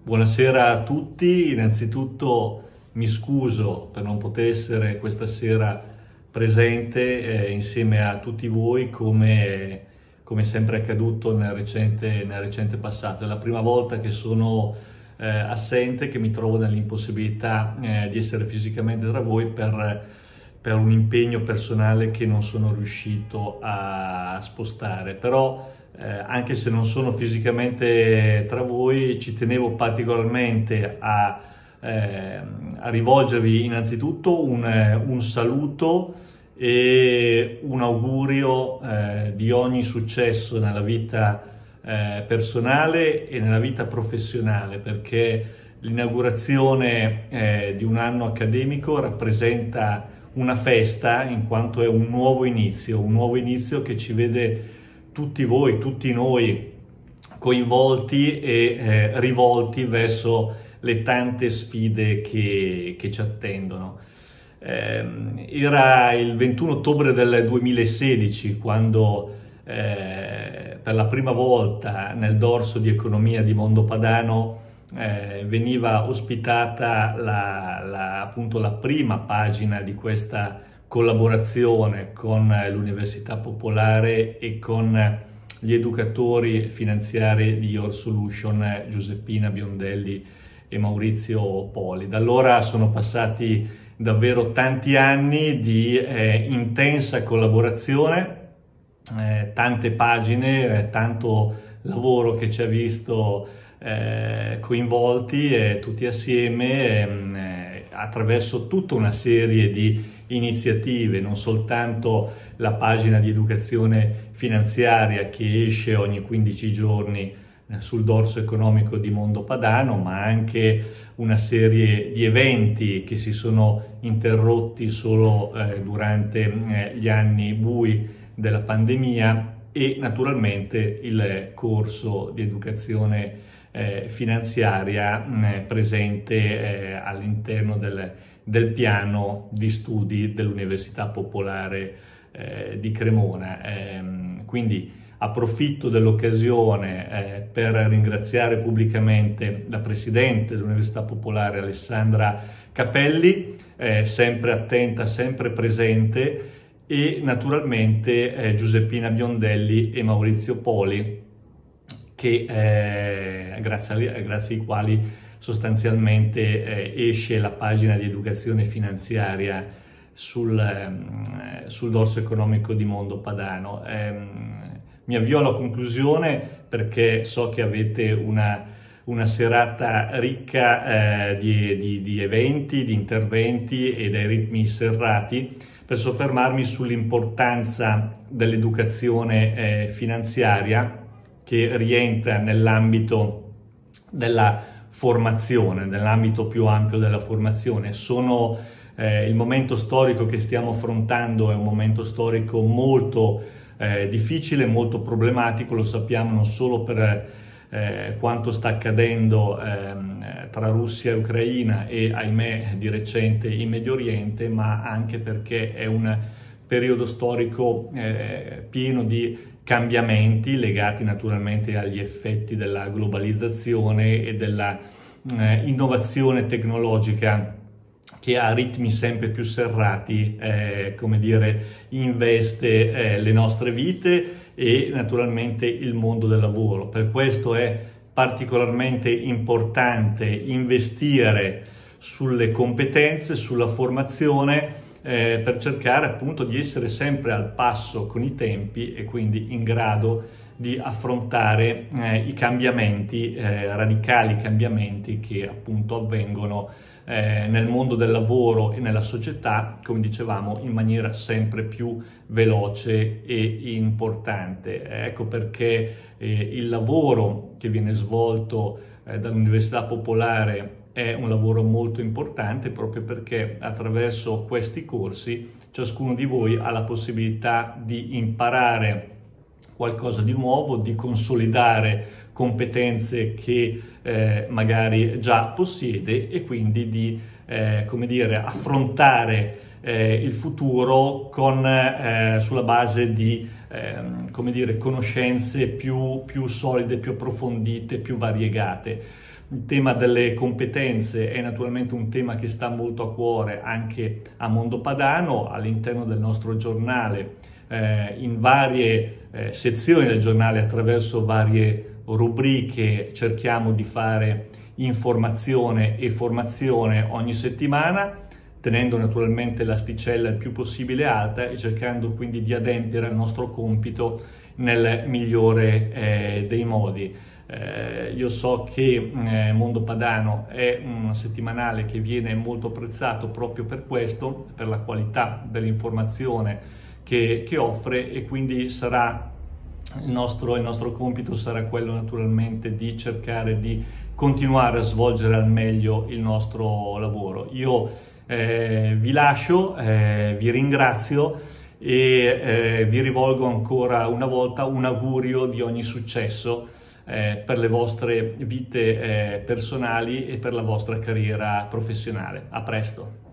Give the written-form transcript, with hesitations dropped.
Buonasera a tutti. Innanzitutto mi scuso per non poter essere questa sera presente insieme a tutti voi come sempre è accaduto nel recente passato. È la prima volta che sono assente, che mi trovo nell'impossibilità di essere fisicamente tra voi per un impegno personale che non sono riuscito a spostare. Però anche se non sono fisicamente tra voi, ci tenevo particolarmente a rivolgervi innanzitutto un saluto e un augurio di ogni successo nella vita personale e nella vita professionale, perché l'inaugurazione di un anno accademico rappresenta una festa, in quanto è un nuovo inizio che ci vede tutti voi, tutti noi coinvolti e rivolti verso le tante sfide che ci attendono. Era il 21 ottobre del 2016 quando per la prima volta nel dorso di economia di Mondopadano veniva ospitata appunto la prima pagina di questa collaborazione con l'Università Popolare e con gli educatori finanziari di Your Solution, Giuseppina Biondelli e Maurizio Poli. Da allora sono passati davvero tanti anni di intensa collaborazione, tante pagine, tanto lavoro che ci ha visto coinvolti tutti assieme attraverso tutta una serie di iniziative, non soltanto la pagina di educazione finanziaria che esce ogni 15 giorni sul dorso economico di Mondopadano, ma anche una serie di eventi che si sono interrotti solo durante gli anni bui della pandemia e naturalmente il corso di educazione finanziaria presente all'interno del piano di studi dell'Università Popolare di Cremona. Quindi approfitto dell'occasione per ringraziare pubblicamente la Presidente dell'Università Popolare Alessandra Capelli, sempre attenta, sempre presente, e naturalmente Giuseppina Biondelli e Maurizio Poli, che grazie ai quali sostanzialmente esce la pagina di educazione finanziaria sul dorso economico di Mondopadano. Mi avvio alla conclusione perché so che avete una serata ricca di eventi, di interventi e dai ritmi serrati, per soffermarmi sull'importanza dell'educazione finanziaria, che rientra nell'ambito della formazione, nell'ambito più ampio della formazione. Il momento storico che stiamo affrontando è un momento storico molto difficile, molto problematico, lo sappiamo non solo per quanto sta accadendo tra Russia e Ucraina e ahimè di recente in Medio Oriente, ma anche perché è un periodo storico pieno di cambiamenti legati naturalmente agli effetti della globalizzazione e della innovazione tecnologica che a ritmi sempre più serrati, investe le nostre vite e naturalmente il mondo del lavoro. Per questo è particolarmente importante investire sulle competenze, sulla formazione, per cercare appunto di essere sempre al passo con i tempi e quindi in grado di affrontare i cambiamenti, radicali cambiamenti che appunto avvengono nel mondo del lavoro e nella società, come dicevamo, in maniera sempre più veloce e importante. Ecco perché il lavoro che viene svolto dall'Università Popolare è un lavoro molto importante, proprio perché attraverso questi corsi ciascuno di voi ha la possibilità di imparare qualcosa di nuovo, di consolidare competenze che magari già possiede e quindi di affrontare il futuro sulla base di come dire, conoscenze più solide, più approfondite, più variegate. Il tema delle competenze è naturalmente un tema che sta molto a cuore anche a Mondopadano. All'interno del nostro giornale, in varie sezioni del giornale, attraverso varie rubriche, cerchiamo di fare informazione e formazione ogni settimana, tenendo naturalmente l'asticella il più possibile alta e cercando quindi di adempiere al nostro compito nel migliore dei modi. Io so che Mondopadano è un settimanale che viene molto apprezzato proprio per questo, per la qualità dell'informazione che offre, e quindi il nostro compito sarà quello naturalmente di cercare di continuare a svolgere al meglio il nostro lavoro. Io vi lascio, vi ringrazio e vi rivolgo ancora una volta un augurio di ogni successo per le vostre vite personali e per la vostra carriera professionale. A presto!